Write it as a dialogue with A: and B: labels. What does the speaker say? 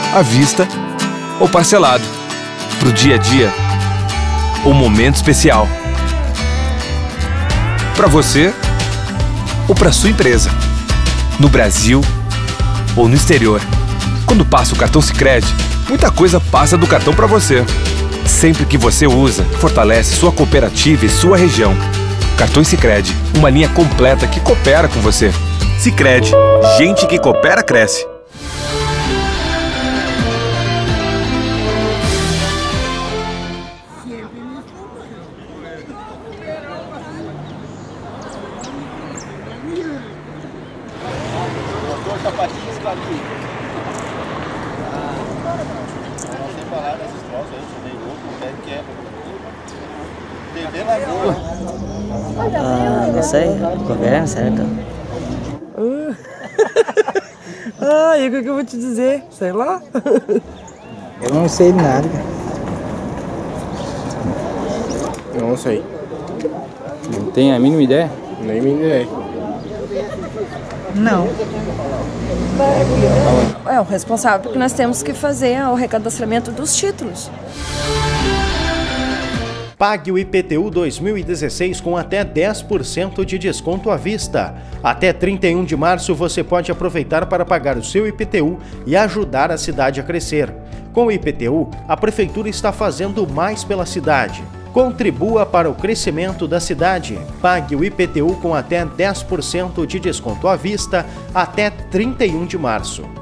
A: à vista ou parcelado. Pro dia a dia ou momento especial. Para você ou para sua empresa. No Brasil ou no exterior. Quando passa o cartão Sicredi, muita coisa passa do cartão para você. Sempre que você usa, fortalece sua cooperativa e sua região. Cartões Sicredi, uma linha completa que coopera com você. Sicredi, gente que coopera cresce.
B: Não sei, governo, certo?
C: E o que eu vou te dizer? Sei lá.
B: Eu não sei nada.
D: Não sei.
E: Não tem a mínima ideia?
D: Nem a mínima ideia.
C: Não.
F: É o responsável porque nós temos que fazer o recadastramento dos títulos.
G: Pague o IPTU 2016 com até 10% de desconto à vista. Até 31 de março você pode aproveitar para pagar o seu IPTU e ajudar a cidade a crescer. Com o IPTU, a Prefeitura está fazendo mais pela cidade. Contribua para o crescimento da cidade. Pague o IPTU com até 10% de desconto à vista até 31 de março.